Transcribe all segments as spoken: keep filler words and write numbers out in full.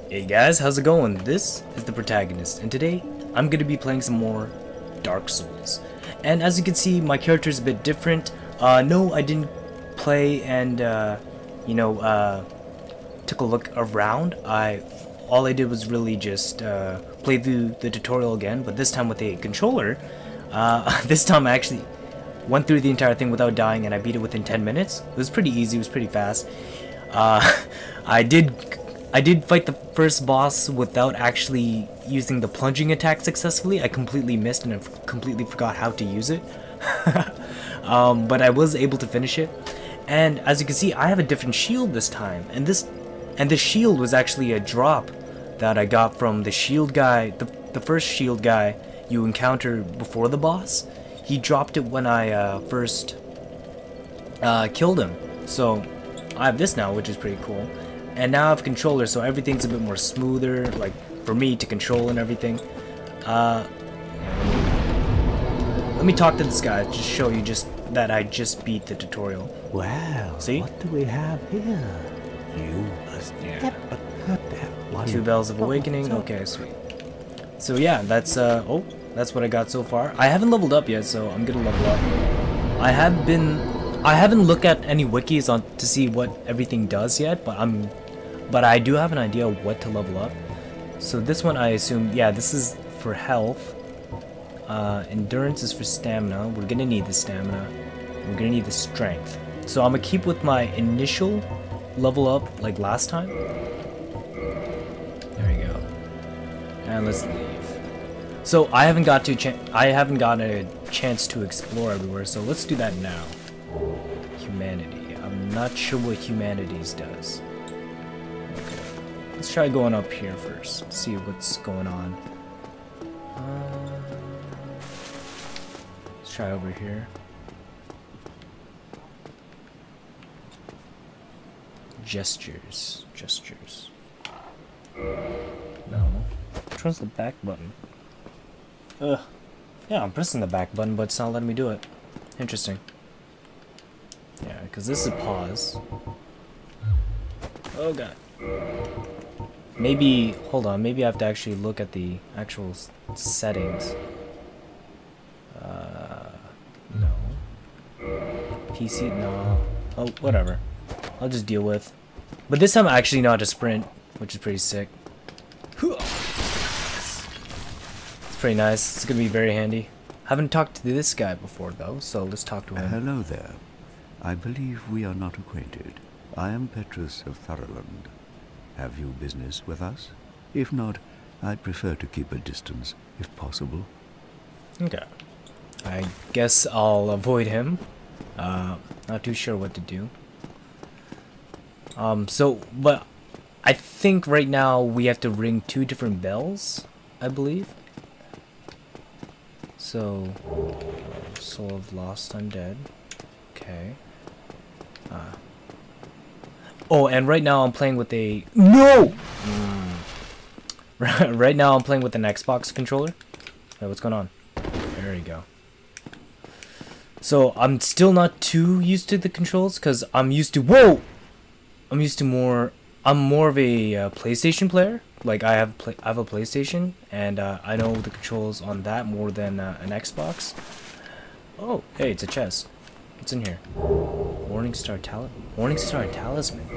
Hey guys, how's it going? This is the protagonist, and today I'm going to be playing some more Dark Souls. And as you can see, my character is a bit different. Uh, no, I didn't play and, uh, you know, uh, took a look around. I, all I did was really just uh, play through the tutorial again, but this time with a controller. Uh, this time I actually went through the entire thing without dying, and I beat it within ten minutes. It was pretty easy, it was pretty fast. Uh, I did... I did fight the first boss without actually using the plunging attack successfully. I completely missed and I completely forgot how to use it. um, but I was able to finish it. And as you can see, I have a different shield this time. And this and this shield was actually a drop that I got from the shield guy, the, the first shield guy you encounter before the boss. He dropped it when I uh, first uh, killed him. So I have this now, which is pretty cool. And now I have a controller, so everything's a bit more smoother, like, for me to control and everything. Uh, let me talk to this guy, just show you just that I just beat the tutorial. Well, see? What do we have here? You must yeah. get that one. Two Bells of Awakening, okay, sweet. So yeah, that's, uh, oh, that's what I got so far. I haven't leveled up yet, so I'm gonna level up. I have been, I haven't looked at any wikis on to see what everything does yet, but I'm But I do have an idea of what to level up. So this one I assume, yeah, this is for health. Uh, endurance is for stamina. We're gonna need the stamina. We're gonna need the strength. So I'm gonna keep with my initial level up like last time. There we go. And let's leave. So I haven't got to ch I haven't gotten a chance to explore everywhere. So let's do that now. Humanity. I'm not sure what humanities does. Let's try going up here first, see what's going on. Uh, let's try over here. Gestures, gestures. No. Which one's the back button? Ugh. Yeah, I'm pressing the back button, but it's not letting me do it. Interesting. Yeah, because this is pause. Oh god. Maybe, hold on, maybe I have to actually look at the actual s settings. Uh, no. P C, no. Oh, whatever. I'll just deal with. But this time I actually know how to sprint, which is pretty sick. It's pretty nice. It's gonna be very handy. Haven't talked to this guy before though, so let's talk to him. Uh, hello there. I believe we are not acquainted. I am Petrus of Thurland. Have you business with us? If not, I'd prefer to keep a distance, if possible. Okay. I guess I'll avoid him. Uh, not too sure what to do. Um, so, but I think right now we have to ring two different bells, I believe. So, uh, Soul of Lost Undead. Okay. Uh. Oh, and right now I'm playing with a... No! Mm. Right now I'm playing with an Xbox controller. Hey, what's going on? There you go. So, I'm still not too used to the controls, because I'm used to... Whoa! I'm used to more... I'm more of a uh, PlayStation player. Like, I have play, I have a PlayStation, and uh, I know the controls on that more than uh, an Xbox. Oh, hey, it's a chest. What's in here? Morningstar Tal Morningstar Talisman.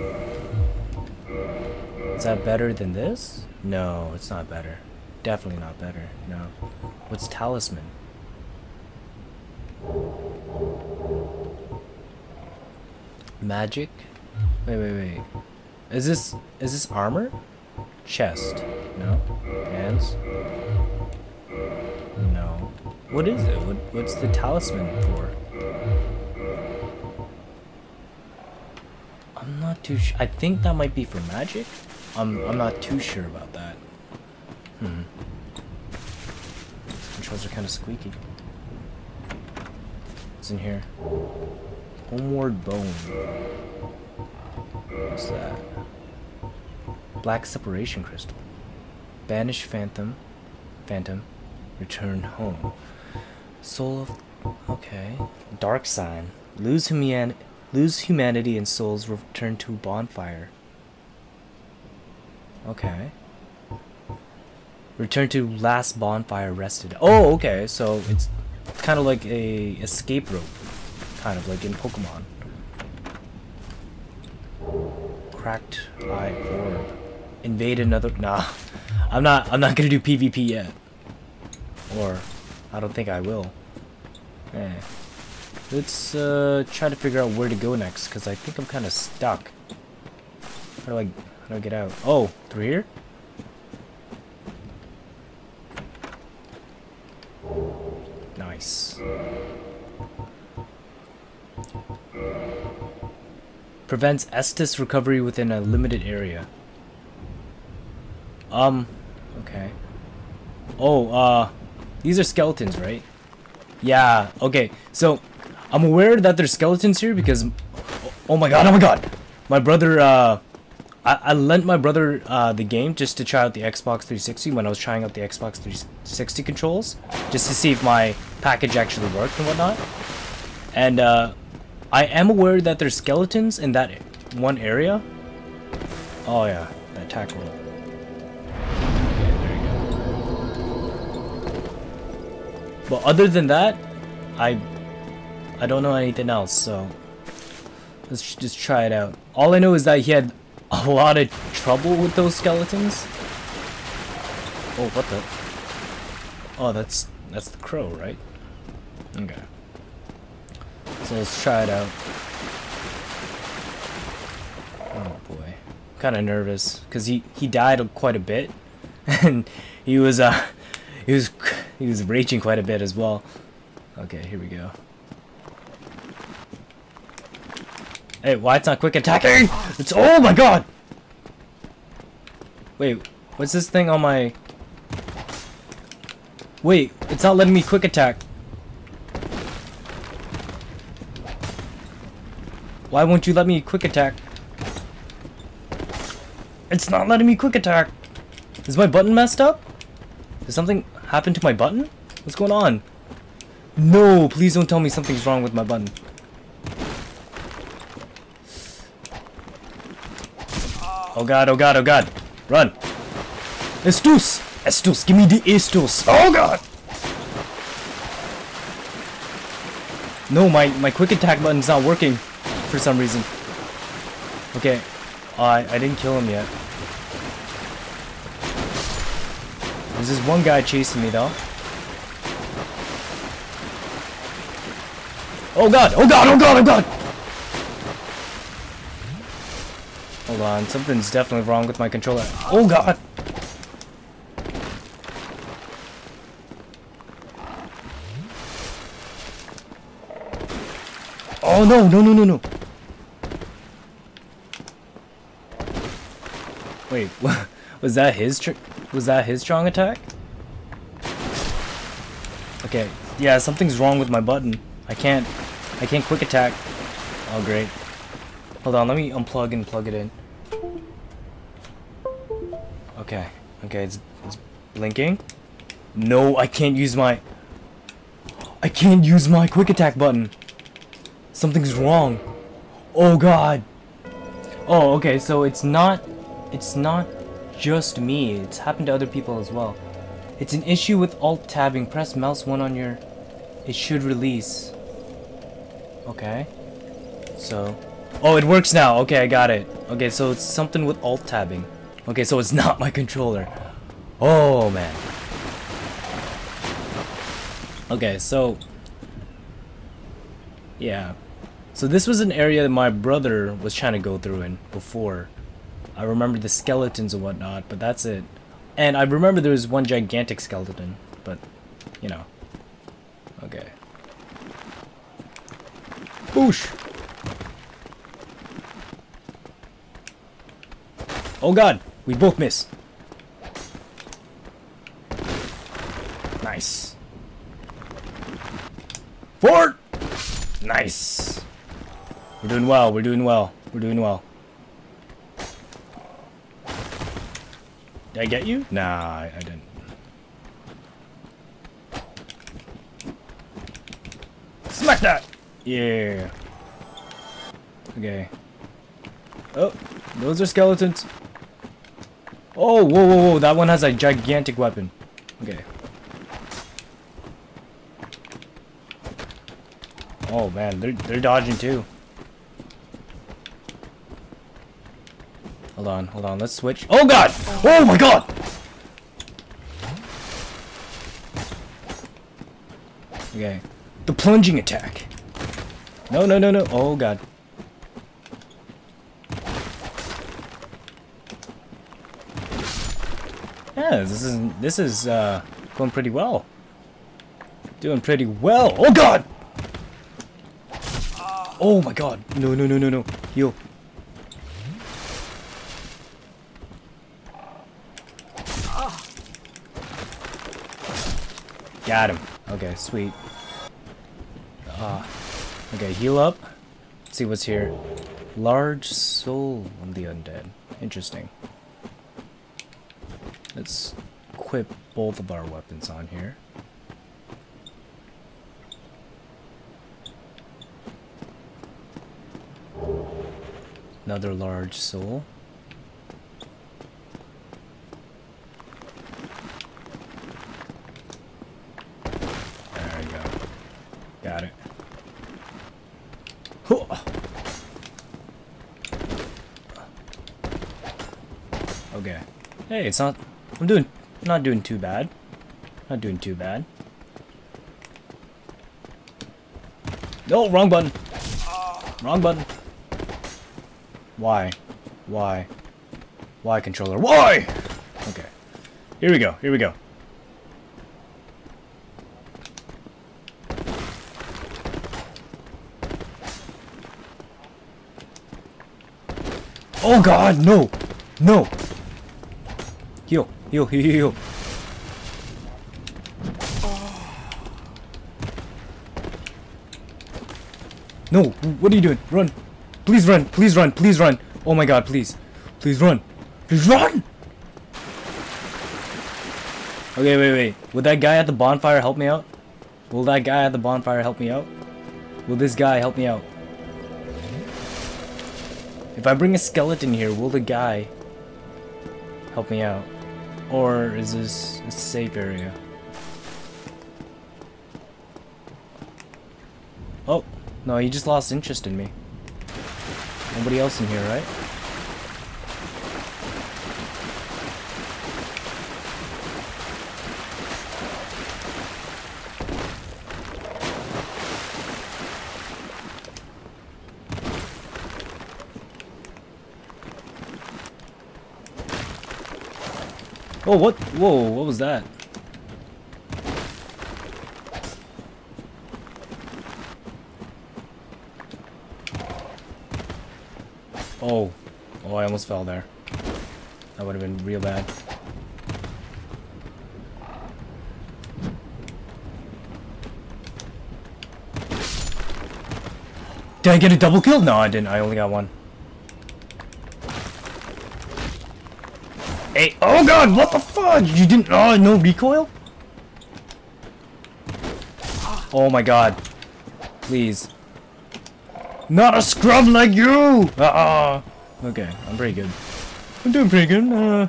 Is that better than this? No, it's not better. Definitely not better. No. What's Talisman? Magic? Wait, wait, wait. Is this is this armor? Chest? No. Hands? No. What is it? What what's the talisman for? I'm not too sure. I think that might be for magic. I'm I'm not too sure about that. Hmm. Controls are kind of squeaky. What's in here? Homeward Bone. What's that? Black Separation Crystal. Banish Phantom. Phantom. Return home. Soul of... Okay. Dark Sign. Lose human... Lose humanity and souls return to bonfire. Okay. Return to last bonfire rested. Oh, okay. So it's kind of like a escape rope, kind of like in Pokemon. Cracked eye orb. Invade another. Nah, I'm not. I'm not gonna do PvP yet. Or, I don't think I will. Eh. Let's uh, try to figure out where to go next, because I think I'm kind of stuck. How do I? How do I get out? Oh, through here. Nice. Prevents Estus recovery within a limited area. Um, okay. Oh, uh, these are skeletons, right? Yeah, okay. So, I'm aware that there's skeletons here because... Oh my god, oh my god! My brother, uh... I, I lent my brother uh, the game just to try out the Xbox three sixty when I was trying out the Xbox three sixty controls. Just to see if my package actually worked and whatnot. And, uh... I am aware that there's skeletons in that one area. Oh yeah, that attack roll. Okay, there you go. But other than that, I I don't know anything else, so let's just try it out. All I know is that he had a lot of trouble with those skeletons. Oh, what the? Oh, that's that's the crow, right? Okay. So let's try it out. Oh boy, kind of nervous because he he died quite a bit, and he was uh he was he was raging quite a bit as well. Okay, here we go. Hey, why it's not quick attacking? It's oh my god! Wait, what's this thing on my? Wait, it's not letting me quick attack. Why won't you let me quick attack? It's not letting me quick attack. Is my button messed up? Did something happen to my button? What's going on? No, please don't tell me something's wrong with my button. Oh god, oh god, oh god. Run. Estus! Estus, give me the Estus. Oh god! No, my, my quick attack button's not working. For some reason. Okay. Uh, I, I didn't kill him yet. There's this one guy chasing me though. Oh god! Oh god! Oh god! Oh god! Hold on. Something's definitely wrong with my controller. Oh god! Oh no! No! No! No! No! Wait, was that his tr was that his strong attack? Okay, yeah, something's wrong with my button. I can't, I can't quick attack. Oh great. Hold on, let me unplug and plug it in. Okay, okay, it's, it's blinking. No, I can't use my, I can't use my quick attack button. Something's wrong. Oh god. Oh, okay, so it's not. It's not just me, it's happened to other people as well. It's an issue with alt tabbing. Press mouse one on your... It should release. Okay. So... Oh, it works now. Okay, I got it. Okay, so it's something with alt tabbing. Okay, so it's not my controller. Oh, man. Okay, so... Yeah. So this was an area that my brother was trying to go through in before. I remember the skeletons and whatnot, but that's it. And I remember there was one gigantic skeleton, but, you know. Okay. Boosh! Oh god! We both miss. Nice. Fort! Nice. We're doing well, we're doing well, we're doing well. Did I get you? Nah, I, I didn't. Smack that! Yeah. Okay. Oh, those are skeletons. Oh, whoa, whoa, whoa. That one has a gigantic weapon. Okay. Oh, man. They're, they're dodging, too. Hold on, hold on. Let's switch. Oh, God! Oh, my God! Okay. The plunging attack. No, no, no, no. Oh, God. Yeah, this is this is uh, going pretty well. Doing pretty well. Oh God! Oh my God! No, no, no, no, no. Heal. Got him. Okay, sweet. Uh, okay, heal up. Let's see what's here. Large soul of the undead. Interesting. Let's equip both of our weapons on here. Another large soul. There we go. Got it. Okay. Hey, it's not... I'm doing... not doing too bad. Not doing too bad. No, wrong button. Wrong button. Why? Why? Why, controller? Why? Okay. Here we go. Here we go. Oh God, no! No! Heal, heal, heal, heal. No, what are you doing? Run! Please run, please run, please run! Oh my God, please. Please run! Please run! Okay, wait, wait. Would that guy at the bonfire help me out? Will that guy at the bonfire help me out? Will this guy help me out? If I bring a skeleton here, will the guy help me out? Or is this a safe area? Oh, no, he just lost interest in me. Nobody else in here, right? Oh, what? Whoa, what was that? Oh. Oh, I almost fell there. That would have been real bad. Did I get a double kill? No, I didn't. I only got one. Hey, oh God, what the fudge? You didn't, oh, no recoil? Oh my God. Please. Not a scrub like you! Uh-uh. Okay, I'm pretty good. I'm doing pretty good. Uh...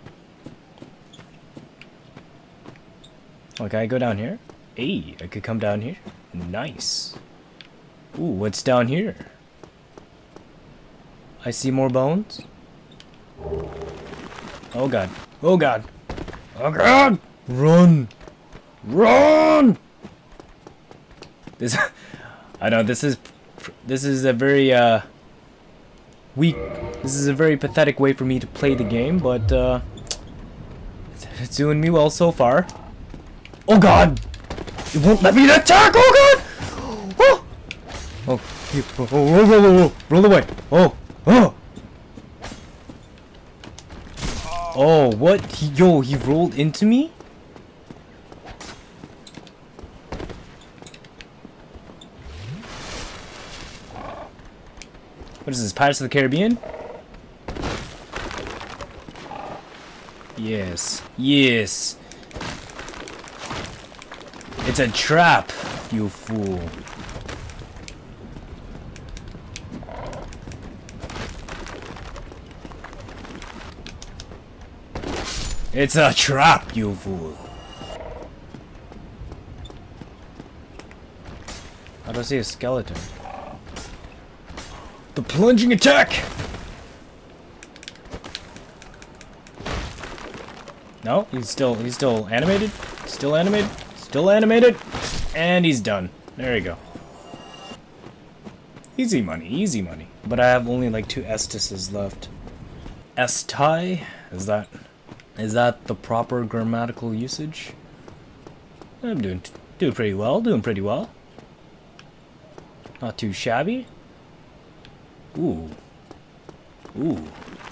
Oh, can I go down here? Hey, I could come down here. Nice. Ooh, what's down here? I see more bones. Oh God. Oh God. Oh God! Run! Run! This... I know, this is... This is a very, uh... weak... This is a very pathetic way for me to play the game, but, uh... It's doing me well so far. Oh God! It won't let me attack! Oh God! Oh! Oh, you, oh, oh, roll, roll, roll, roll, roll away! Oh! Oh! Oh, what? He, yo, he rolled into me? What is this, Pirates of the Caribbean? Yes. Yes. It's a trap, you fool. It's a trap, you fool. How do I see a skeleton? The plunging attack! No, he's still he's still animated. Still animated. Still animated. And he's done. There you go. Easy money, easy money. But I have only like two Estises left. Esti? Is that is that the proper grammatical usage? I'm doing doing pretty well, doing pretty well. Not too shabby. Ooh. Ooh.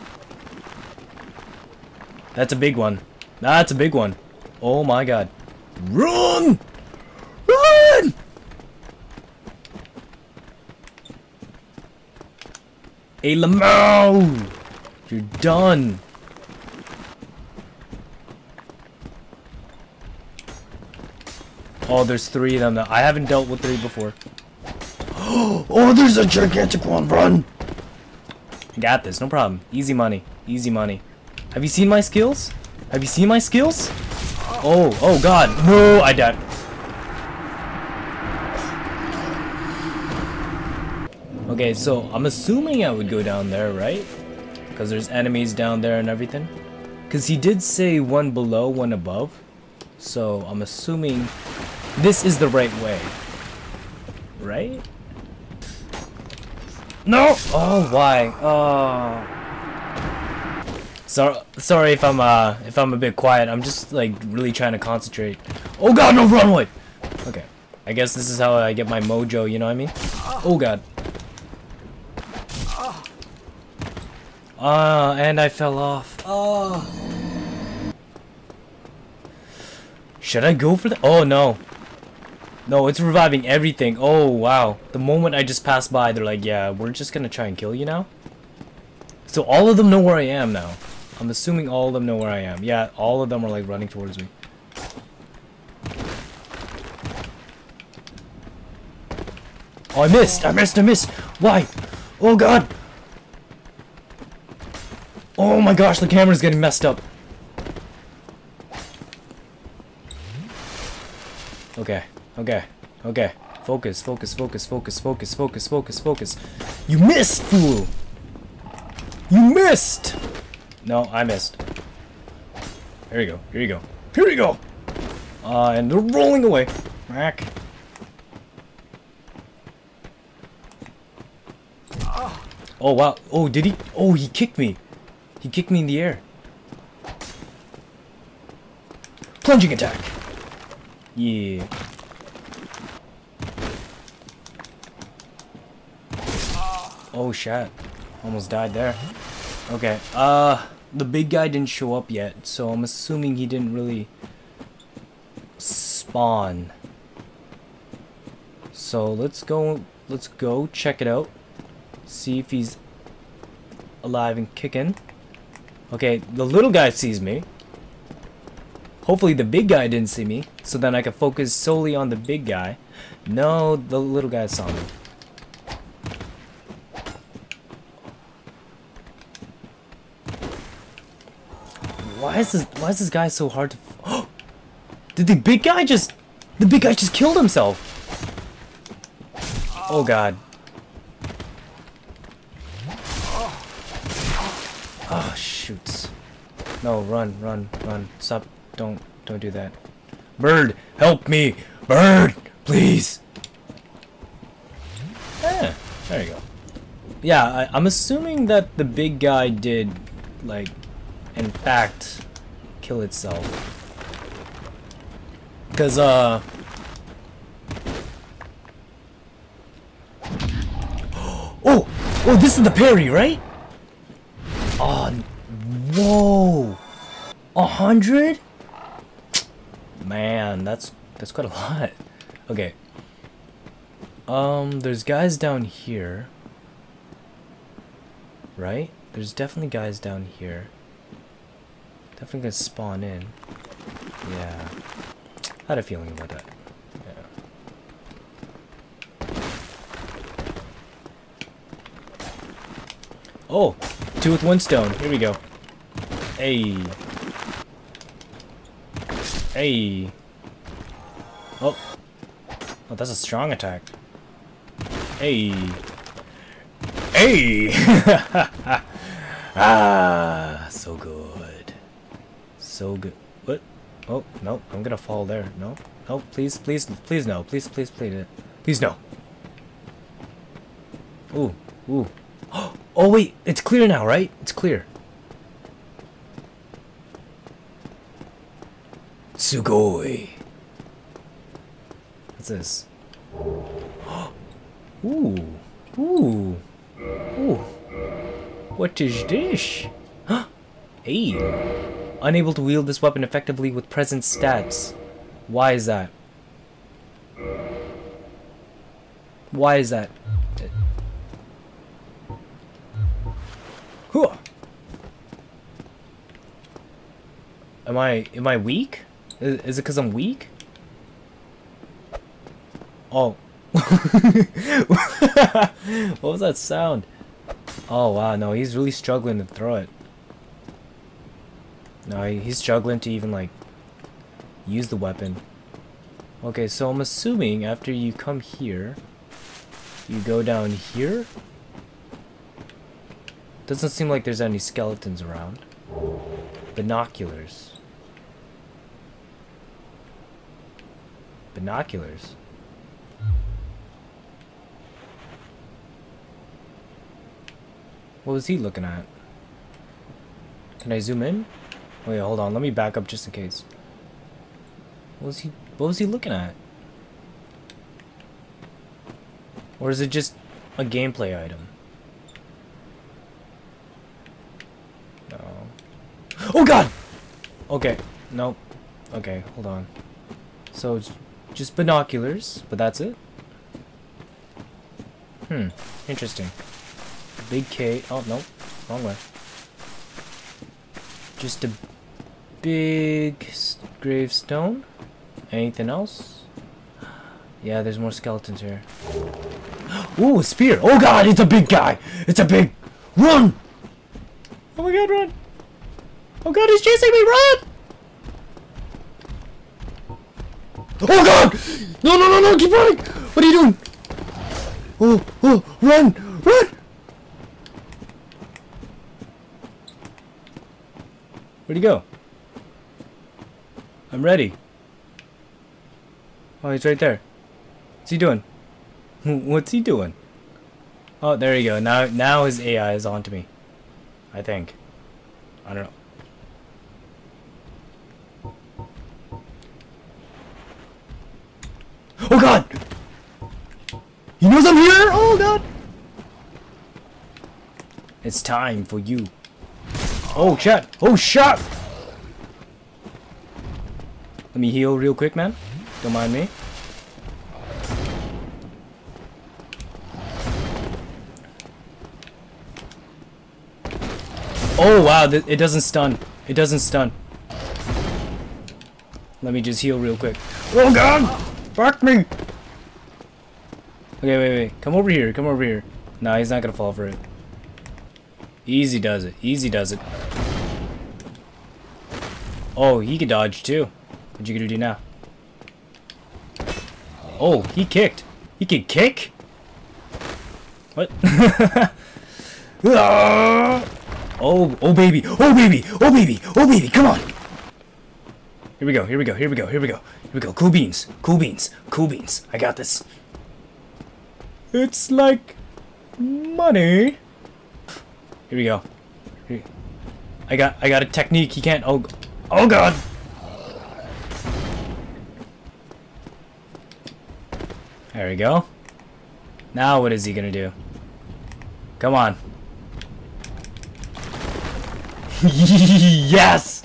That's a big one. That's a big one. Oh my god. Run! Run! Hey, Lamau! You're done. Oh, there's three of them now. I haven't dealt with three before. Oh, there's a gigantic one. Run! Got this. No problem. Easy money. Easy money. Have you seen my skills? Have you seen my skills? Oh, oh god. No, I died. Okay, so I'm assuming I would go down there, right? Because there's enemies down there and everything. Because he did say one below, one above. So I'm assuming this is the right way. Right? No! Oh, why? Oh. So, sorry if I'm uh if I'm a bit quiet. I'm just like really trying to concentrate. Oh god, no, run away! Okay, I guess this is how I get my mojo. You know what I mean? Oh god. Ah, uh, and I fell off. Oh. Should I go for that? Oh no. No, it's reviving everything. Oh wow. The moment I just passed by, they're like, yeah, we're just gonna try and kill you now. So all of them know where I am now. I'm assuming all of them know where I am. Yeah, all of them are like running towards me. Oh, I missed! I missed! I missed! Why? Oh god! Oh my gosh, the camera's getting messed up. Okay, okay, okay. Focus, focus, focus, focus, focus, focus, focus, focus. You missed, fool! You missed! No, I missed. Here you go. Here you go. Here you go! Uh, and they're rolling away. Rack. Oh, wow. Oh, did he? Oh, he kicked me. He kicked me in the air. Plunging attack. Yeah. Oh, shit. Almost died there. Okay, uh, the big guy didn't show up yet, so I'm assuming he didn't really spawn. So let's go, let's go check it out. See if he's alive and kicking. Okay, the little guy sees me. Hopefully the big guy didn't see me, so then I can focus solely on the big guy. No, the little guy saw me. Why is this? Why is this guy so hard to? Oh, did the big guy just? The big guy just killed himself. Oh god. Oh shoots. No, run, run, run. Stop. Don't, don't do that. Bird, help me. Bird, please. Yeah, there you go. Yeah, I, I'm assuming that the big guy did, like, in fact, kill itself. Because, uh... Oh! Oh, this is the parry, right? Oh, whoa! A hundred? Man, that's, that's quite a lot. Okay. Um, there's guys down here. Right? There's definitely guys down here. Definitely gonna spawn in. Yeah. I had a feeling about that. Yeah. Oh! Two with one stone. Here we go. Hey. Hey. Oh. Oh, that's a strong attack. Hey. Hey! Ah, so good. So good. What? Oh, no, I'm gonna fall there. No. No, please, please, please no. Please, please, please. Please no. Ooh, ooh. Oh, wait, it's clear now, right? It's clear. Sugoi. What's this? Ooh. Ooh. Ooh. What is this? Hey. Unable to wield this weapon effectively with present stats. Why is that? Why is that? Huh. Am I am I weak? Is, is it because I'm weak? Oh. What was that sound? Oh wow, no, he's really struggling to throw it. No, he, he's struggling to even like use the weapon. Okay, so I'm assuming after you come here, you go down here. Doesn't seem like there's any skeletons around. Binoculars. Binoculars. What was he looking at? Can I zoom in? Wait, hold on. Let me back up just in case. What was he? What was he looking at? Or is it just a gameplay item? No. Oh God! Okay. Nope. Okay. Hold on. So it's just binoculars, but that's it. Hmm. Interesting. Big K. Oh no, wrong way. Just a big gravestone. Anything else? Yeah, there's more skeletons here. Ooh, a spear! Oh God, it's a big guy! It's a big... Run! Oh my God, run! Oh God, he's chasing me, run! Oh God! No, no, no, no, keep running! What are you doing? Oh, oh, run! Run! Where'd he go? I'm ready. Oh, he's right there. What's he doing? What's he doing? Oh, there you go. Now, now his A I is onto me. I think. I don't know. Oh God! He knows I'm here! Oh God! It's time for you. Oh shit! Oh shit! Let me heal real quick, man. Don't mind me. Oh wow, th it doesn't stun. It doesn't stun. Let me just heal real quick. Oh God! Fuck me! Okay, wait, wait. Come over here. Come over here. Nah, he's not gonna fall for it. Easy does it. Easy does it. Oh, he can dodge too. What you gonna do now? Oh, he kicked. He can kick? What? Oh, oh baby. Oh baby. Oh baby. Oh baby. Come on. Here we go. Here we go. Here we go. Here we go. Here we go. Cool beans. Cool beans. Cool beans. I got this. It's like money. Here we go. Here. I got I got a technique he can't. Oh, oh God. There we go. Now what is he gonna do? Come on. Yes.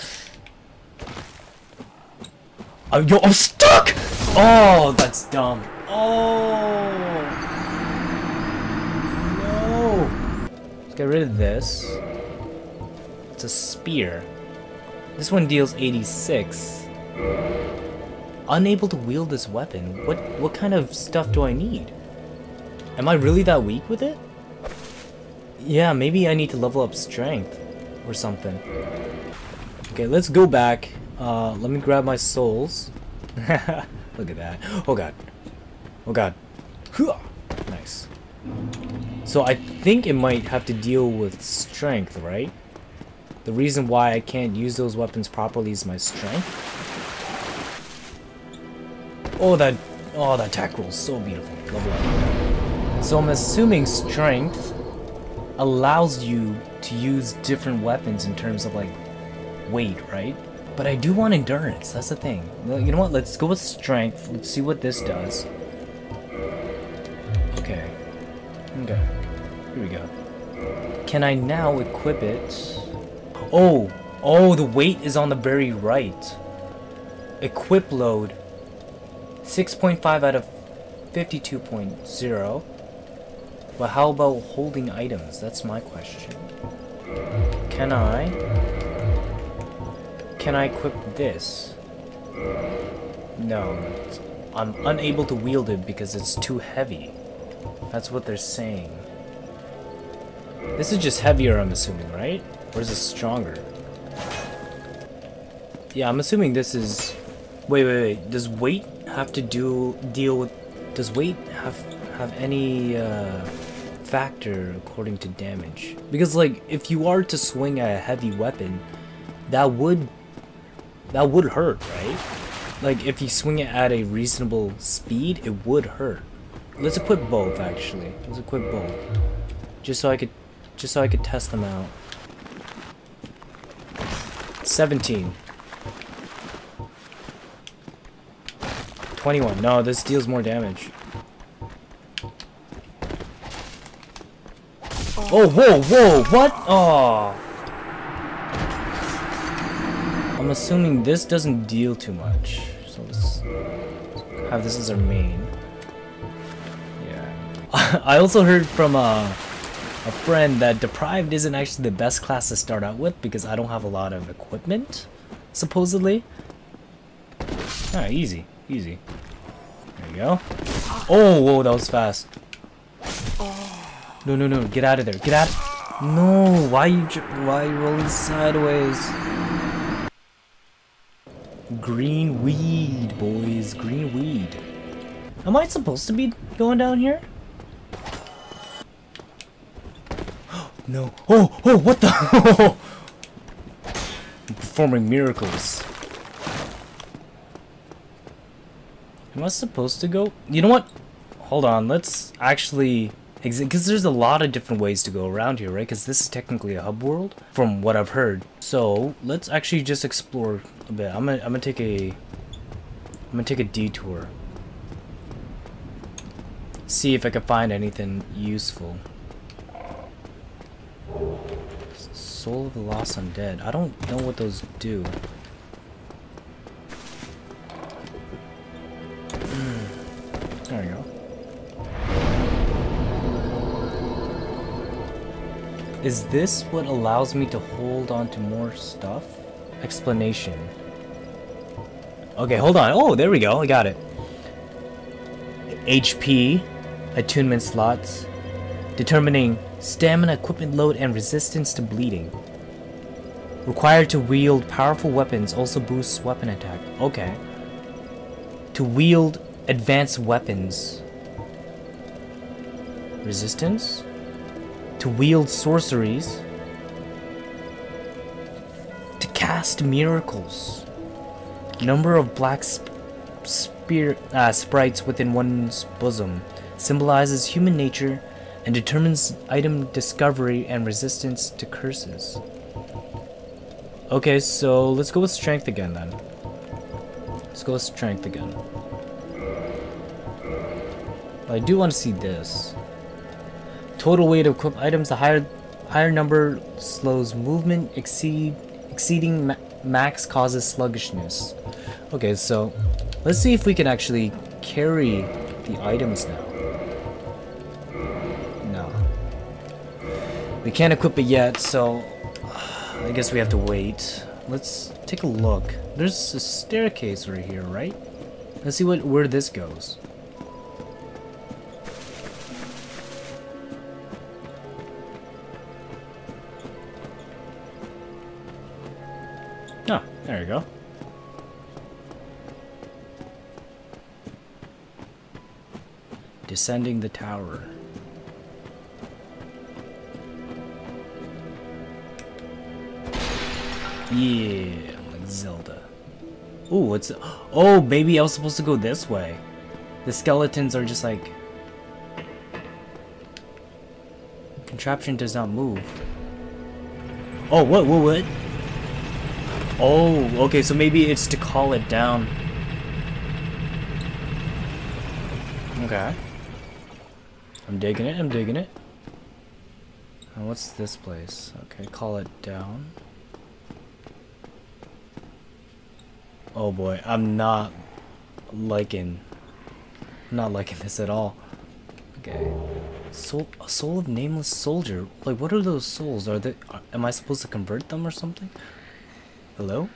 Oh, yo, I'm stuck. Oh, that's dumb. Oh. Get rid of this. It's a spear. This one deals eighty-six. Unable to wield this weapon. What what kind of stuff do I need? Am I really that weak with it? Yeah, maybe I need to level up strength or something. Okay, let's go back Uh, let me grab my souls. Look at that. Oh god. Oh god. Nice. So I think it might have to deal with strength, right? The reason why I can't use those weapons properly is my strength. Oh, that oh that attack roll is so beautiful. Level up. So I'm assuming strength allows you to use different weapons in terms of like weight, right? But I do want endurance. That's the thing. You know what? Let's go with strength. Let's see what this does. Okay. Okay. Here we go. Can I now equip it? Oh! Oh, the weight is on the very right. Equip load. six point five out of fifty-two point zero. But how about holding items? That's my question. Can I... Can I equip this? No. I'm unable to wield it because it's too heavy. That's what they're saying. This is just heavier, I'm assuming, right? Or is it stronger? Yeah, I'm assuming this is... Wait, wait, wait. Does weight have to do deal with... Does weight have have any uh, factor according to damage? Because, like, if you are to swing a heavy weapon, that would... That would hurt, right? Like, if you swing it at a reasonable speed, it would hurt. Let's equip both, actually. Let's equip both. Just so I could... Just so I could test them out. seventeen. twenty-one. No, this deals more damage. Oh, whoa, whoa, what? Oh. I'm assuming this doesn't deal too much. So let's have this as our main. Yeah. I also heard from uh, a friend that Deprived isn't actually the best class to start out with because I don't have a lot of equipment, supposedly. Ah, easy, easy. There you go. Oh, whoa, that was fast. No, no, no, get out of there, get out. No, why you, why are you rolling sideways? Green weed, boys, green weed. Am I supposed to be going down here? No. Oh, oh, what the? I'm performing miracles. Am I supposed to go? You know what? Hold on, let's actually... Because there's a lot of different ways to go around here, right? Because this is technically a hub world, from what I've heard. So, let's actually just explore a bit. I'm gonna, I'm gonna take a... I'm gonna take a detour. See if I can find anything useful. Soul of the Lost Undead. I don't know what those do. There we go. Is this what allows me to hold on to more stuff? Explanation. Okay, hold on. Oh, there we go. I got it. H P, attunement slots, determining stamina, equipment load, and resistance to bleeding. Required to wield powerful weapons also boosts weapon attack. Okay. To wield advanced weapons. Resistance? To wield sorceries. To cast miracles. Number of black sp spear, uh, sprites within one's bosom. Symbolizes human nature and determines item discovery and resistance to curses. Okay, so let's go with strength again then. Let's go with strength again. But I do want to see this. Total weight of equipped items, the higher higher number slows movement, exceed exceeding ma max causes sluggishness. Okay, so let's see if we can actually carry the items now. No. We can't equip it yet, so I guess we have to wait. Let's take a look. There's a staircase right here, right? Let's see what where this goes. Oh, there we go. Descending the tower. Yeah, like Zelda. Ooh, what's... Oh, maybe I was supposed to go this way. The skeletons are just like... Contraption does not move. Oh, what, what, what? Oh, okay, so maybe it's to call it down. Okay. I'm digging it, I'm digging it. And what's this place? Okay, call it down. Oh boy, I'm not liking... I'm not liking this at all. Okay. Soul, a soul of nameless soldier. Like, what are those souls? Are they? Are, am I supposed to convert them or something? Hello?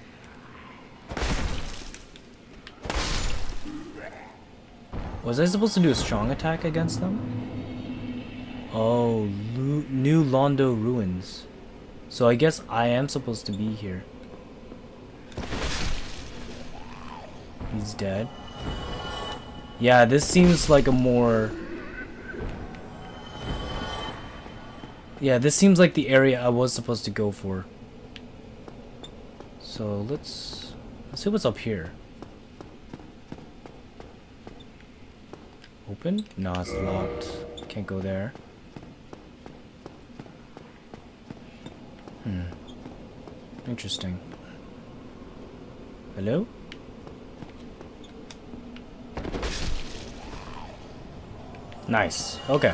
Was I supposed to do a strong attack against them? Oh, Lu New Londo Ruins. So I guess I am supposed to be here. He's dead. Yeah, this seems like a more... Yeah, this seems like the area I was supposed to go for. So let's let's see what's up here. Open? No, it's locked. Can't go there. Hmm. Interesting. Hello? Nice. Okay.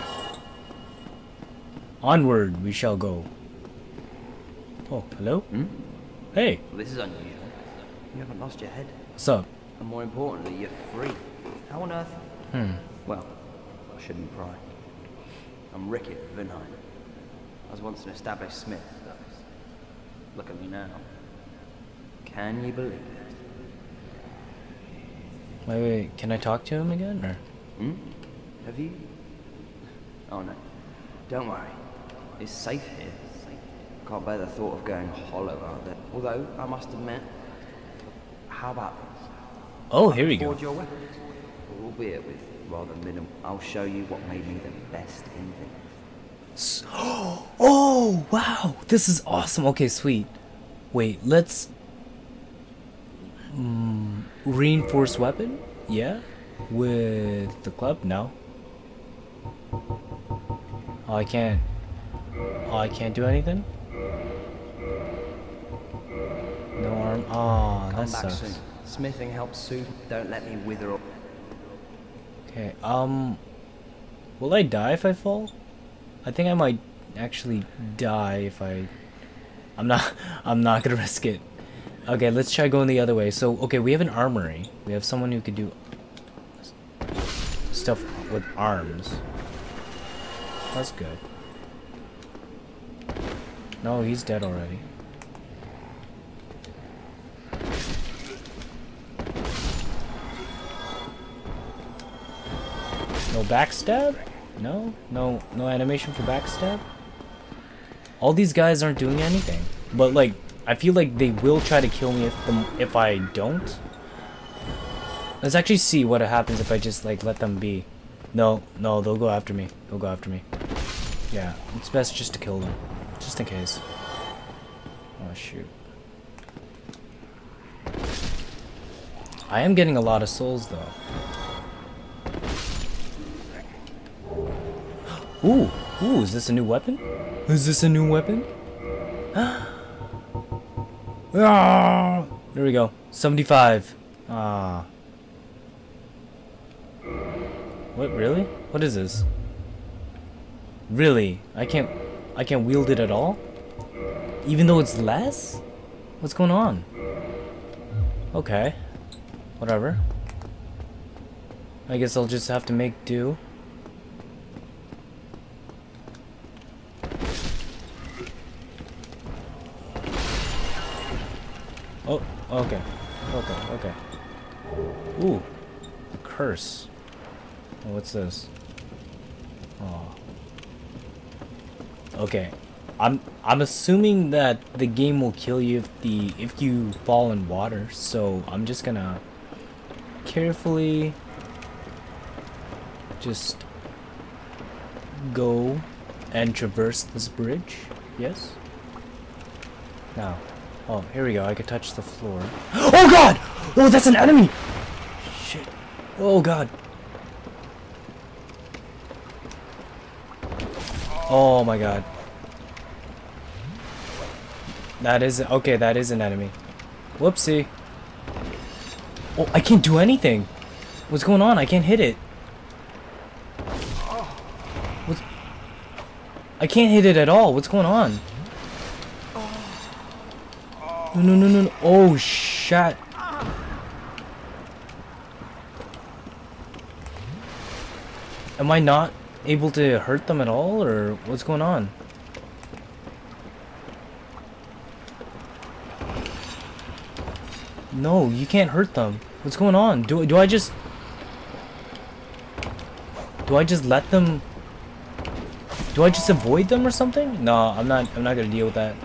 Onward we shall go. Oh, hello? Hmm? Hey. Well, this is unusual. You haven't lost your head. What's up? And more importantly, you're free. How on earth? Hmm. Well, I shouldn't pry. I'm Rickett Vinine. I was once an established smith. Look at me now. Can you believe it? Wait, wait. Can I talk to him again, or? Hmm? Have you? Oh no. Don't worry. It's safe here. Can't bear the thought of going hollow out there. Although, I must admit, how about this? Oh, here we go. Forge your weapons, albeit with rather minimal. I'll show you what made me the best in this. Oh, wow. This is awesome. Okay, sweet. Wait, let's... Mm, reinforce weapon? Yeah? With the club? No. Oh, I can't... Oh, I can't do anything? No arm. Oh, that Come back sucks. soon. Smithing helps soon. Don't let me wither up. Okay, um... will I die if I fall? I think I might actually die if I... I'm not... I'm not gonna risk it. Okay, let's try going the other way. So, okay, we have an armory. We have someone who could do... stuff with arms. That's good. No, he's dead already. No backstab? No? No no animation for backstab? All these guys aren't doing anything. But like, I feel like they will try to kill me if the, if I don't. Let's actually see what happens if I just like let them be. No, no, they'll go after me. They'll go after me. Yeah, it's best just to kill them. Just in case. Oh shoot. I am getting a lot of souls though. Ooh, ooh, is this a new weapon? Is this a new weapon? Ah, there we go. seventy-five. Ah. What, really? What is this? Really? I can't I can't wield it at all? Even though it's less? What's going on? Okay. Whatever. I guess I'll just have to make do. Oh, okay. Okay, okay. Ooh. A curse. Oh, what's this? Oh. Okay. I'm I'm assuming that the game will kill you if the if you fall in water, so I'm just gonna carefully just go and traverse this bridge. Yes? Now. Oh, here we go. I could touch the floor. Oh god! Oh, that's an enemy! Shit. Oh god. Oh my god. That is... Okay, that is an enemy. Whoopsie. Oh, I can't do anything. What's going on? I can't hit it. What's... I can't hit it at all. What's going on? No, no, no, no, no. Oh, shit. Am I not able to hurt them at all, or what's going on? No, you can't hurt them. What's going on? Do do I just Do I just let them Do I just avoid them or something? No, I'm not I'm not going to deal with that.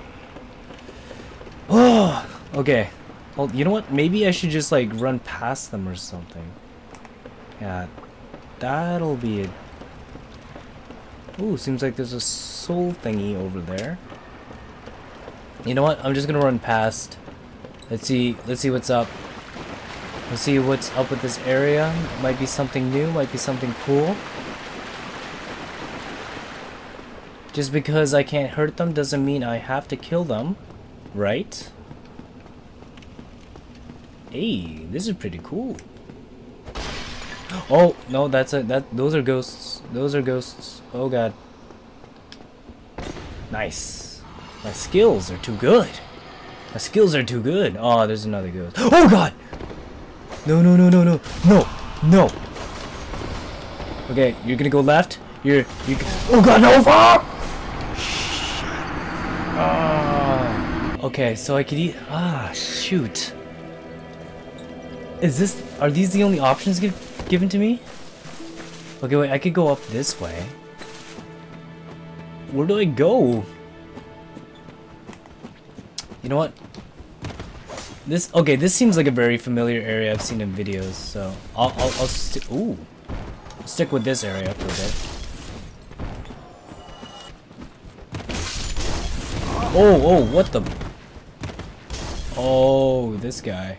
Oh, okay. Well, you know what? Maybe I should just like run past them or something. Yeah. That'll be it. Ooh, seems like there's a soul thingy over there. You know what? I'm just going to run past. Let's see, let's see what's up. Let's see what's up with this area. Might be something new, might be something cool. Just because I can't hurt them doesn't mean I have to kill them, right? Hey, this is pretty cool. Oh, no, that's a that those are ghosts. Those are ghosts. Oh god. Nice. My skills are too good. My skills are too good. Oh, there's another ghost. Oh god! No, no, no, no, no. No. No. Okay, you're gonna go left. You're you Oh god, no! Fuck! Ah. Okay, so I could eat. Ah, shoot. Is this are these the only options give, given to me? Okay, wait, I could go up this way. Where do I go? You know what? This okay. This seems like a very familiar area I've seen in videos, so I'll I'll, I'll stick. Ooh, I'll stick with this area for a bit. Oh oh, what the? Oh, this guy.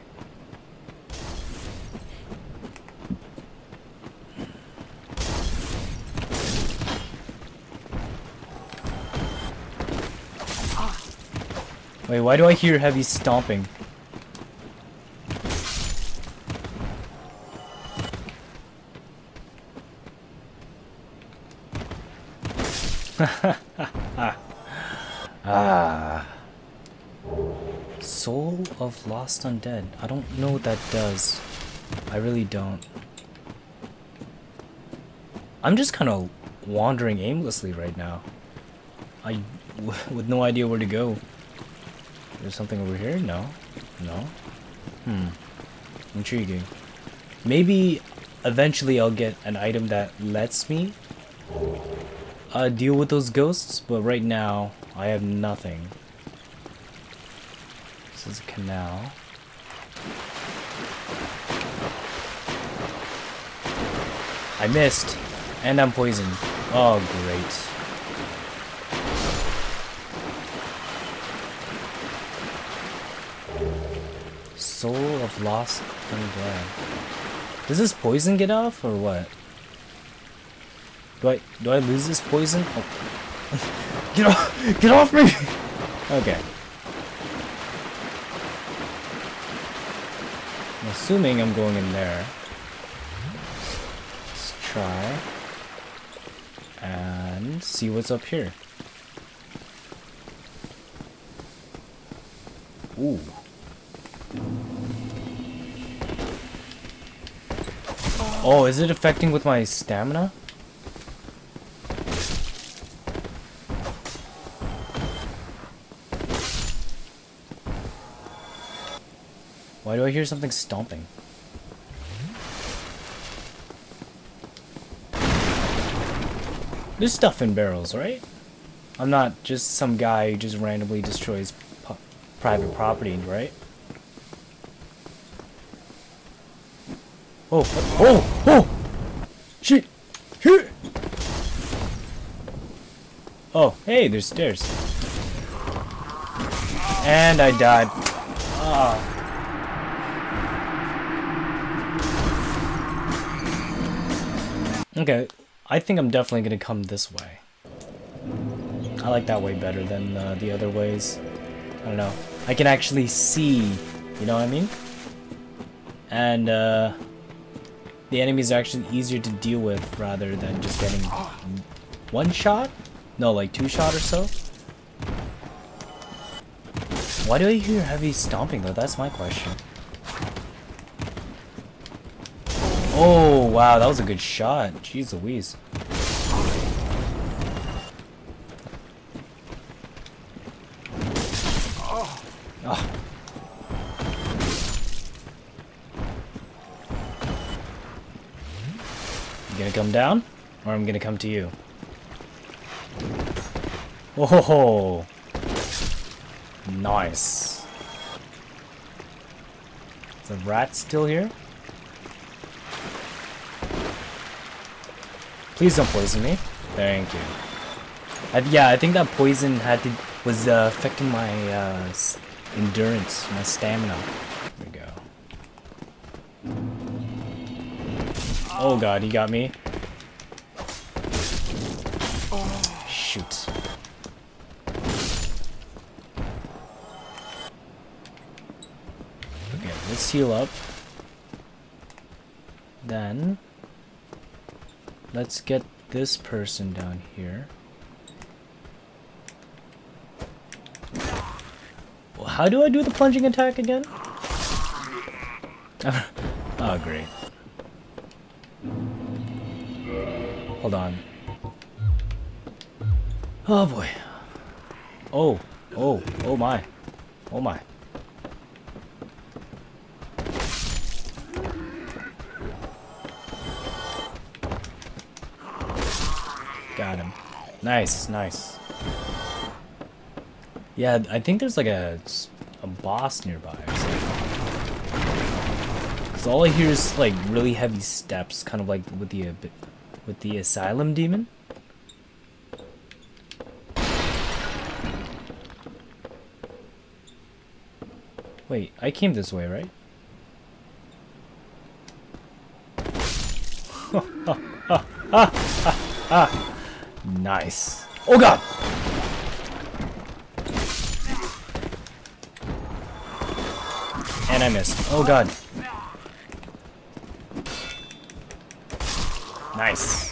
Wait, why do I hear heavy stomping? Ah. Soul of Lost Undead. I don't know what that does. I really don't. I'm just kind of wandering aimlessly right now. I with no idea where to go. There's something over here? No. No? Hmm. Intriguing. Maybe eventually I'll get an item that lets me uh, deal with those ghosts, but right now I have nothing. This is a canal. I missed! And I'm poisoned. Oh, great. Soul of Lost Undead. Does this poison get off or what? Do I do I lose this poison? Oh. Get off! Get off me! Okay. I'm assuming I'm going in there. Let's try and see what's up here. Ooh. Oh, is it affecting with my stamina? Why do I hear something stomping? There's stuff in barrels, right? I'm not just some guy who just randomly destroys private property, right? Oh, oh, oh! Shit! Oh, hey, there's stairs. And I died. Ah. Okay, I think I'm definitely gonna come this way. I like that way better than uh, the other ways. I don't know. I can actually see, you know what I mean? And uh, the enemies are actually easier to deal with rather than just getting one shot? No, like two shot or so? Why do I hear heavy stomping though? That's my question. Oh, wow, that was a good shot. Jeez Louise. Oh. You gonna come down? Or I'm gonna come to you? Oh, nice. Is the rat still here? Please don't poison me. Thank you. I, yeah, I think that poison had to was uh, affecting my uh, endurance, my stamina. There we go. Oh god, he got me. Shoot. Okay, let's heal up. Then let's get this person down here. Well, how do I do the plunging attack again? Oh, great. Hold on. Oh boy. Oh, oh, oh my. Oh my. Got him. Nice, nice. Yeah, I think there's like a, a boss nearby or something. Cause all I hear is like really heavy steps, kind of like with the with the asylum demon. Wait, I came this way, right? ah, ah, ah, ah. Nice. Oh god! And I missed. Oh god. Nice.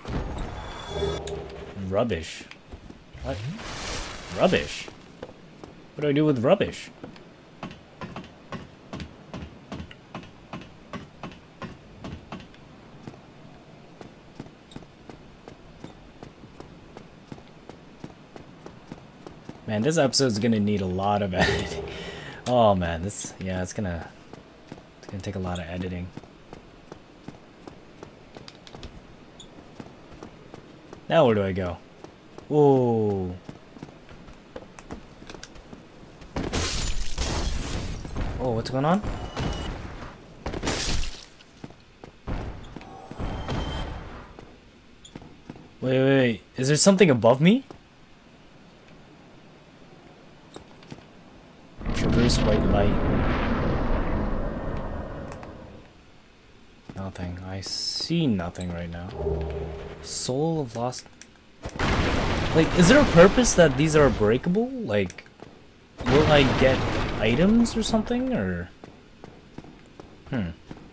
Rubbish. What? Rubbish? What do I do with rubbish? Man, this episode's gonna need a lot of editing. Oh man, this yeah, it's gonna it's gonna take a lot of editing. Now where do I go? Whoa. Oh, what's going on? Wait, wait, wait. Is there something above me? Traverse white light. Nothing. I see nothing right now. Soul of lost... Like, is there a purpose that these are breakable? Like, will I get items or something, or... Hmm.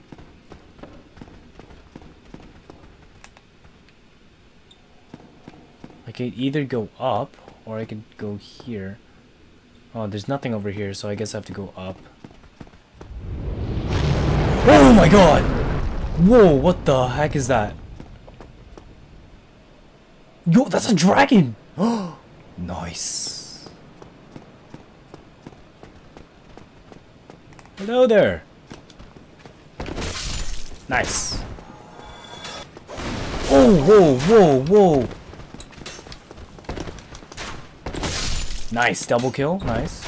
I could either go up, or I could go here. Oh, there's nothing over here, so I guess I have to go up. Oh my god! Whoa, what the heck is that? Yo, that's a dragon! Oh, nice. Hello there. Nice. Oh, whoa, whoa, whoa. Nice, double kill, nice.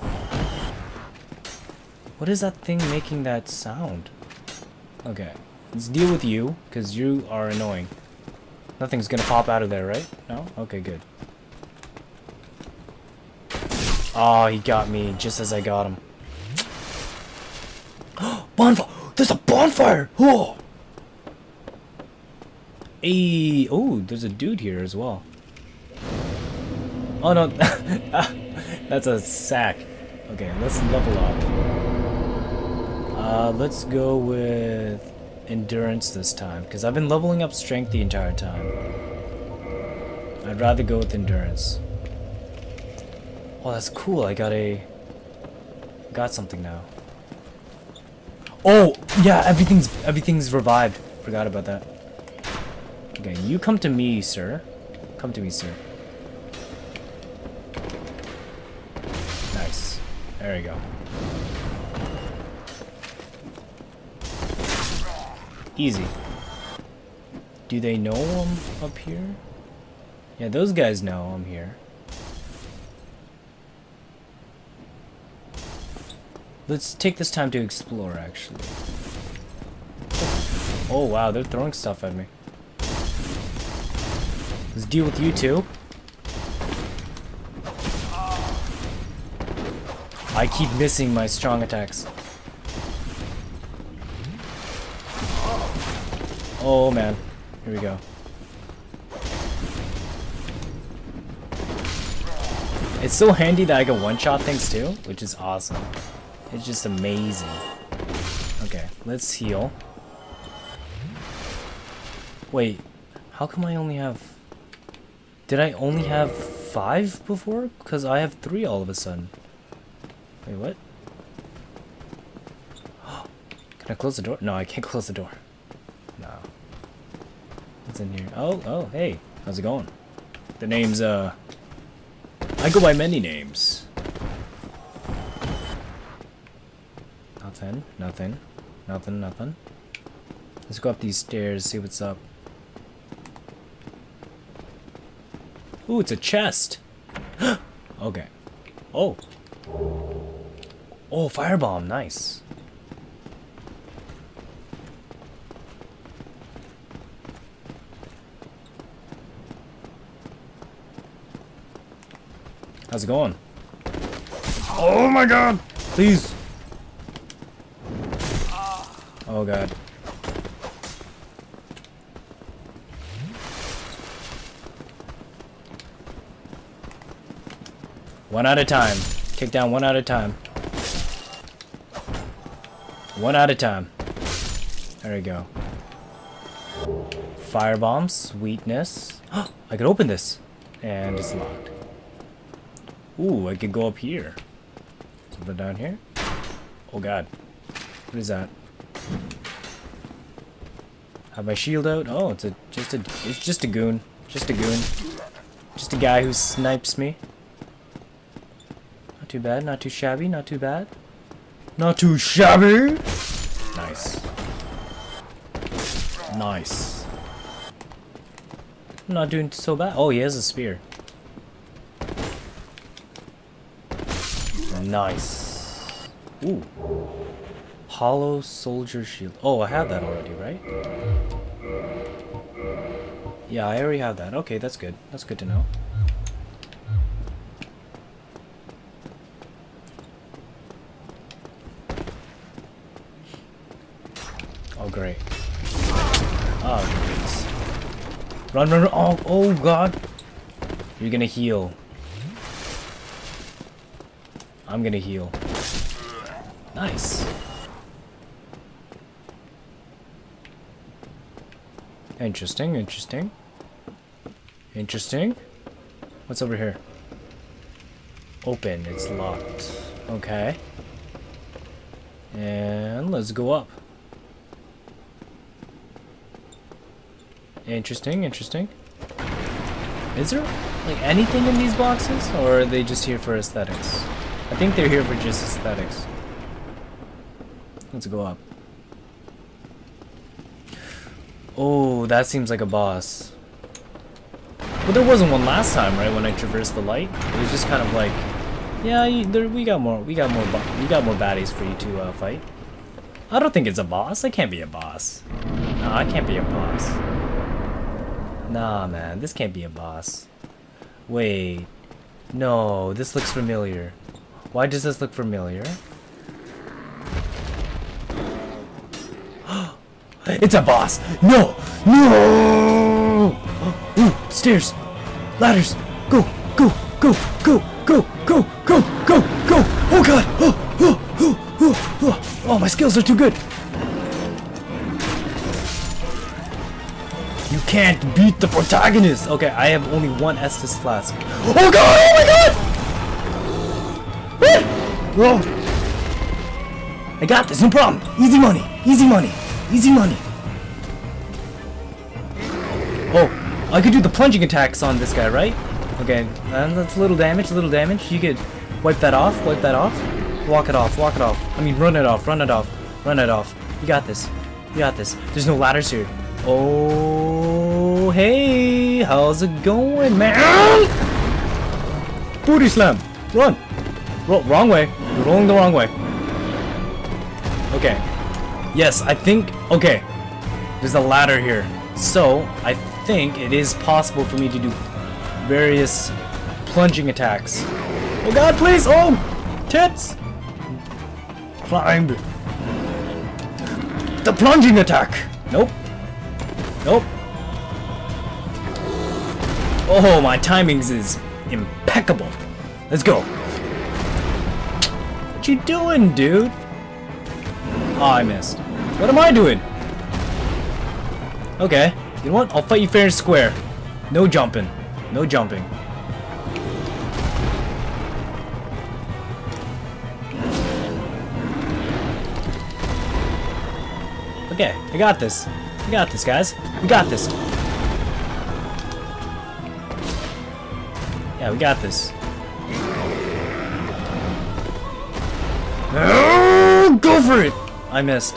What is that thing making that sound? Okay, let's deal with you, because you are annoying. Nothing's gonna pop out of there, right? No? Okay, good. Oh, he got me just as I got him. Bonfire! There's a bonfire! Oh! Hey! Oh, there's a dude here as well. Oh no, that's a sack. Okay, let's level up. Uh, let's go with endurance this time, because I've been leveling up strength the entire time. I'd rather go with endurance. Oh, that's cool. I got a... Got something now. Oh, yeah, everything's everything's revived. Forgot about that. Okay, you come to me, sir. Come to me, sir. Nice. There we go. Easy. Do they know I'm up here? Yeah, those guys know I'm here. Let's take this time to explore, actually. Oh, wow, they're throwing stuff at me. Let's deal with you two. I keep missing my strong attacks. Oh, man. Here we go. It's so handy that I can one-shot things too, which is awesome. It's just amazing. Okay, let's heal. Wait, how come I only have... Did I only have five before? Because I have three all of a sudden. Wait, what? Can I close the door? No, I can't close the door. No. What's in here? Oh, oh, hey. How's it going? The name's, uh... I go by many names. Nothing, nothing, nothing, nothing. Let's go up these stairs, see what's up. Ooh, it's a chest. Okay. Oh. Oh, firebomb, nice. How's it going? Oh my god! Please! Oh god. One at a time. Take down one at a time. One at a time. There we go. Firebomb, sweetness. I can open this. And it's locked. Ooh, I could go up here. Something down here? Oh god. What is that? Have my shield out? Oh, it's a just a it's just a goon. Just a goon. Just a guy who snipes me. Not too bad, not too shabby, not too bad. Not too shabby! Nice. Nice. I'm not doing so bad. Oh, he has a spear. Nice. Ooh. Hollow soldier shield. Oh, I have that already, right? Yeah, I already have that. Okay, that's good. That's good to know. Oh, great. Oh, great. Run, run, run. Oh, oh, God. You're gonna heal. I'm gonna heal. Nice. Interesting, interesting. Interesting. What's over here? Open, it's locked. Okay. And let's go up. Interesting, interesting. Is there like anything in these boxes, or are they just here for aesthetics? I think they're here for just aesthetics. Let's go up. Oh, that seems like a boss. But there wasn't one last time, right? When I traversed the light, it was just kind of like, yeah, you, there, we got more, we got more, we got more baddies for you to uh, fight. I don't think it's a boss. I can't be a boss. No, I can't be a boss. Nah, man, this can't be a boss. Wait. No, this looks familiar. Why does this look familiar? It's a boss! No! No! Ooh, stairs! Ladders! Go! Go! Go! Go! Go! Go! Go! Go! Go! Oh god! Oh! Oh! Oh! Oh! Oh! Oh, my skills are too good! You can't beat the protagonist! Okay, I have only one Estus flask. Oh god! Oh my god! Oh! I got this, no problem! Easy money! Easy money! Easy money! Oh, I could do the plunging attacks on this guy, right? Okay, and that's a little damage, a little damage. You could wipe that off, wipe that off. Walk it off, walk it off. I mean, run it off, run it off, run it off. You got this. You got this. There's no ladders here. Oh, hey, how's it going, man? Booty slam. Run. Ro wrong way. You're rolling the wrong way. Okay. Yes, I think... Okay. There's a ladder here. So, I think it is possible for me to do various plunging attacks. Oh god, please! Oh! Tits! Climbed. The plunging attack! Nope. Nope. Oh, my timings is impeccable. Let's go. What you doing, dude? Oh, I missed. What am I doing? Okay. You know what? I'll fight you fair and square. No jumping. No jumping. Okay. I got this. We got this, guys. We got this. Yeah, we got this. Oh, go for it! I missed.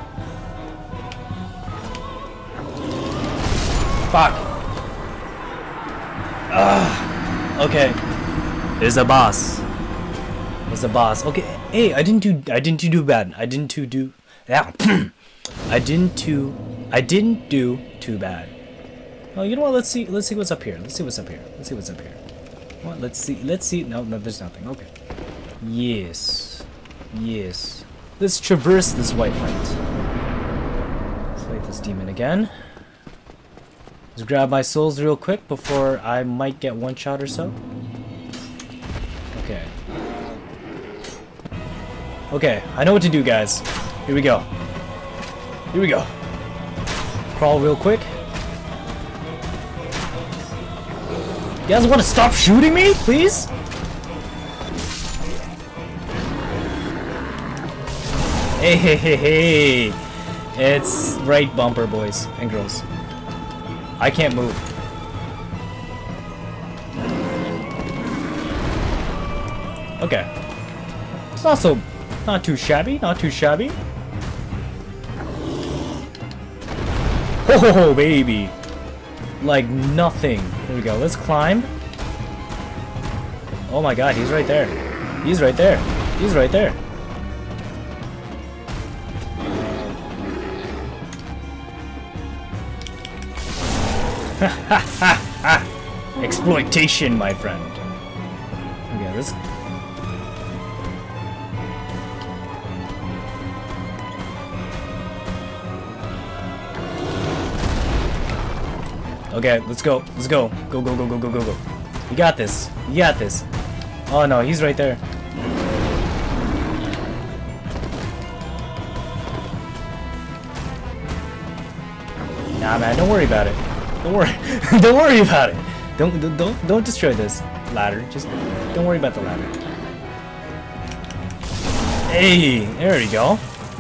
Fuck. Ah. Okay. There's a boss. There's a boss. Okay. Hey, I didn't do. I didn't do bad. I didn't do do. Yeah. I didn't do. I didn't do too bad. Oh, you know what? Let's see. Let's see what's up here. Let's see what's up here. Let's see what's up here. What? Let's see. Let's see. No, no. There's nothing. Okay. Yes. Yes. Let's traverse this white light. Let's fight this demon again. Let's grab my souls real quick before I might get one shot or so. Okay. Okay, I know what to do, guys. Here we go. Here we go. Crawl real quick. You guys want to stop shooting me, please? Hey, hey, hey, hey. It's right bumper, boys and girls. I can't move. Okay. It's not so, not too shabby, not too shabby. Ho ho ho, baby. Like nothing. There we go. Let's climb. Oh my god, he's right there. He's right there. He's right there. Exploitation, my friend. Okay, this. Okay, let's go. Let's go. Go, go, go, go, go, go, go. You got this. You got this. Oh no, he's right there. Nah, man, don't worry about it. Don't worry. Don't worry about it. Don't don't don't destroy this ladder. Just don't worry about the ladder. Hey, there we go.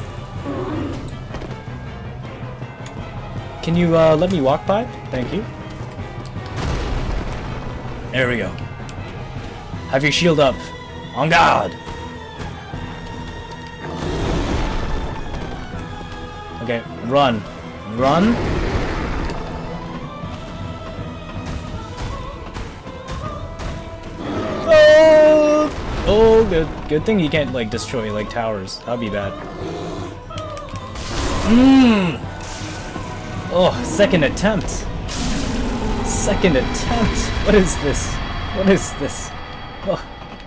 Can you uh, let me walk by? Thank you. There we go. Have your shield up. On guard. Okay, run. Run. Oh! Oh, good. Good thing you can't, like, destroy, like, towers. That'd be bad. Mmm! Oh, second attempt. Second attempt. What is this? What is this? Oh.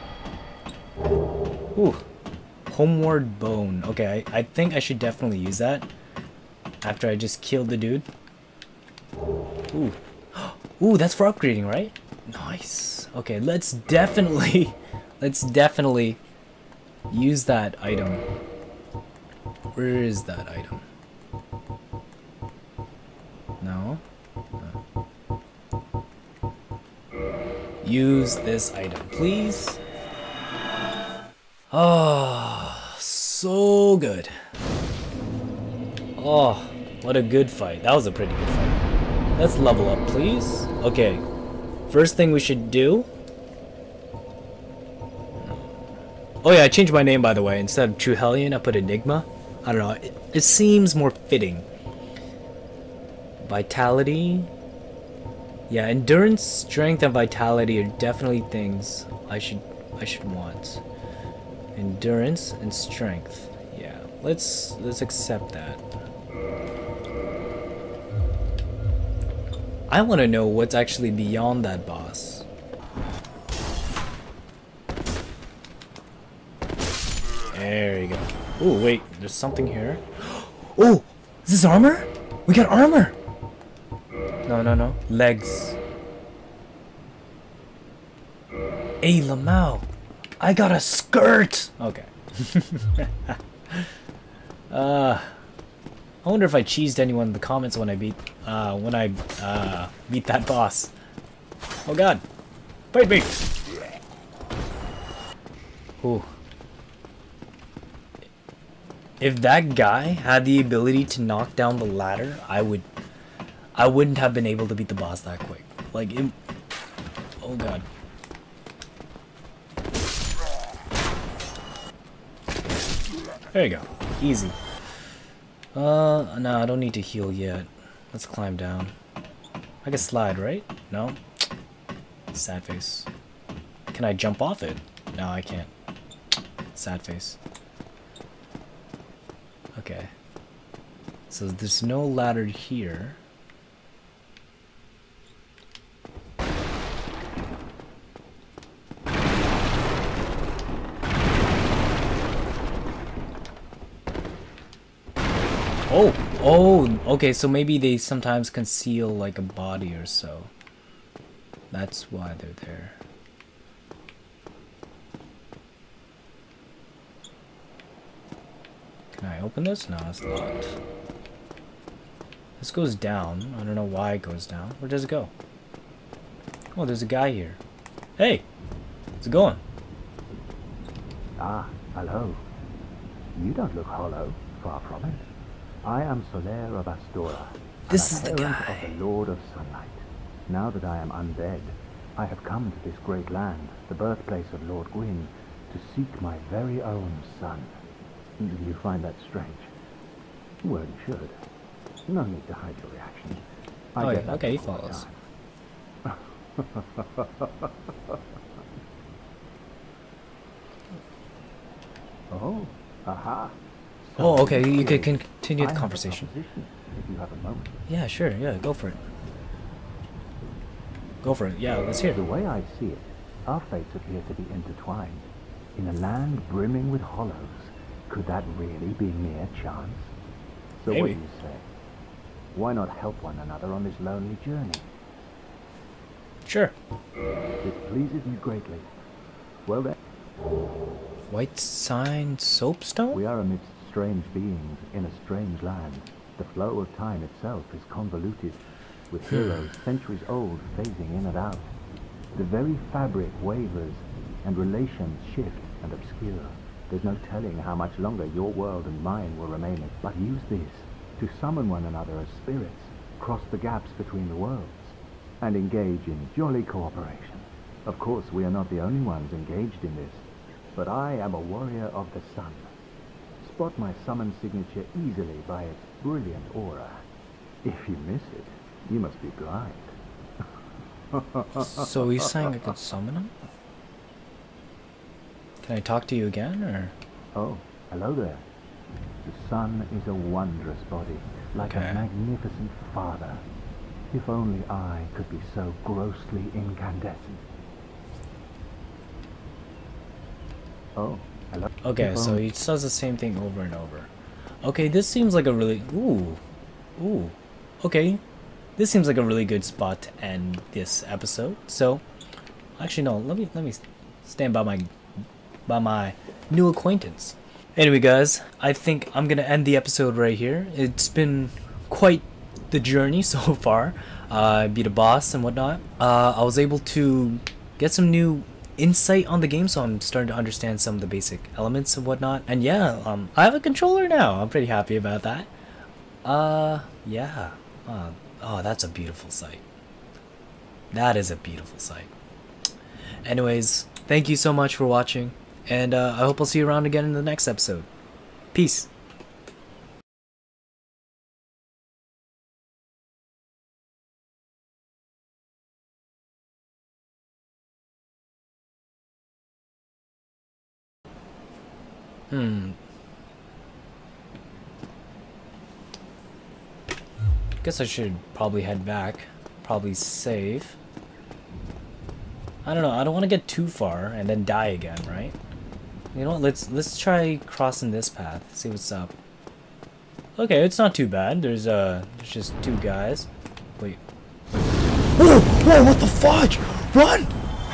Ooh. Homeward bone. Okay, I, I think I should definitely use that after I just killed the dude. Ooh. Ooh, that's for upgrading, right? Nice. Okay, let's definitely, let's definitely use that item. Where is that item? No? No. Use this item, please. Oh, so good. Oh, what a good fight. That was a pretty good fight. Let's level up, please. Okay. First thing we should do. Oh yeah, I changed my name, by the way. Instead of True Hellion, I put Enigma. I don't know. It, it seems more fitting. Vitality. Yeah, endurance, strength, and vitality are definitely things I should I should want. Endurance and strength. Yeah, let's let's accept that. I want to know what's actually beyond that boss. There you go. Oh wait, there's something here. Oh, is this armor? We got armor. No, no, no. Legs. Hey, Lamau. I got a skirt. Okay. uh, I wonder if I cheesed anyone in the comments when I beat, uh, when I uh, beat that boss. Oh God, fight me! Ooh. If that guy had the ability to knock down the ladder, I would, I wouldn't have been able to beat the boss that quick. Like, it, oh God. There you go. Easy. Uh, no, I don't need to heal yet. Let's climb down. I can slide, right? No? Sad face. Can I jump off it? No, I can't. Sad face. Okay. So there's no ladder here. Oh, oh, okay, so maybe they sometimes conceal like a body or so. That's why they're there. Can I open this? No, it's locked. This goes down. I don't know why it goes down. Where does it go? Oh, there's a guy here. Hey! How's it going? Ah, hello. You don't look hollow, far from it. I am Soler of Astora, This is the adherent guy. of the Lord of Sunlight. Now that I am undead, I have come to this great land, the birthplace of Lord Gwyn, to seek my very own son. Do you find that strange? Well, you should. No need to hide your reaction. I Oh get yeah, that okay, he all the follows. time. Oh, aha. Oh, okay, you Okay. can continue I the have a conversation. proposition, if you have a moment. Yeah, sure, yeah, go for it. Go for it, yeah, let's hear it. The way I see it, our fates appear to be intertwined. In a land brimming with hollows, could that really be mere chance? So what do Maybe. you say? Why not help one another on this lonely journey? Sure. It pleases me greatly. Well then, White sign soapstone? we are amidst strange beings in a strange land. The flow of time itself is convoluted, with heroes centuries old phasing in and out. The very fabric wavers, and relations shift and obscure. There's no telling how much longer your world and mine will remain. But use this to summon one another as spirits, cross the gaps between the worlds, and engage in jolly cooperation. Of course, we are not the only ones engaged in this, but I am a warrior of the sun. Spot my summon signature easily by its brilliant aura. If you miss it, you must be blind. So he's saying I could summon him? Can I talk to you again, or? Oh, hello there. The sun is a wondrous body, like Okay. a magnificent father. If only I could be so grossly incandescent. Oh, hello. Okay, If so only- he does the same thing over and over. Okay, this seems like a really... Ooh. Ooh. Okay. This seems like a really good spot to end this episode. So, actually no, let me let me stand by my by my new acquaintance. Anyway, guys, I think I'm gonna end the episode right here. It's been quite the journey so far. Uh, I beat a boss and whatnot. Uh, I was able to get some new insight on the game, so I'm starting to understand some of the basic elements and whatnot. And yeah, um, I have a controller now. I'm pretty happy about that. Uh, yeah. Uh, oh, that's a beautiful sight. That is a beautiful sight. Anyways, thank you so much for watching, and uh, I hope I'll see you around again in the next episode. Peace. Hmm. Guess I should probably head back. Probably save. I don't know. I don't want to get too far and then die again, right? You know what? Let's let's try crossing this path. See what's up. Okay, it's not too bad. There's uh, there's just two guys. Wait. Whoa! Whoa! What the fudge? Run!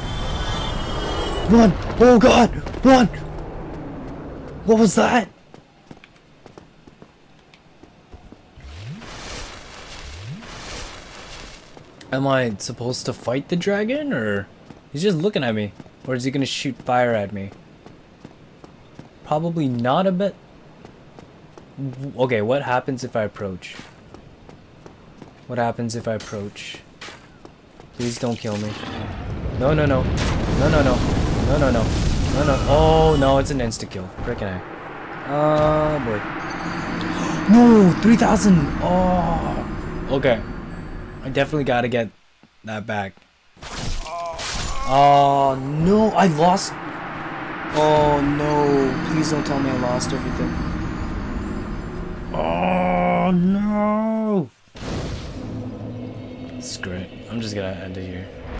Run! Oh God! Run! What was that? Am I supposed to fight the dragon, or he's just looking at me, or is he gonna shoot fire at me? Probably not a bit. Okay, what happens if I approach? What happens if I approach? Please don't kill me. No, no, no. No, no, no. No, no, no. No, no. Oh, no, it's an insta-kill. Frickin' A. Oh, boy. No! three thousand! Oh! Okay. I definitely gotta get that back. Oh, no! I lost... Oh, no. Please don't tell me I lost everything. Oh, no! Screw it. I'm just gonna end it here.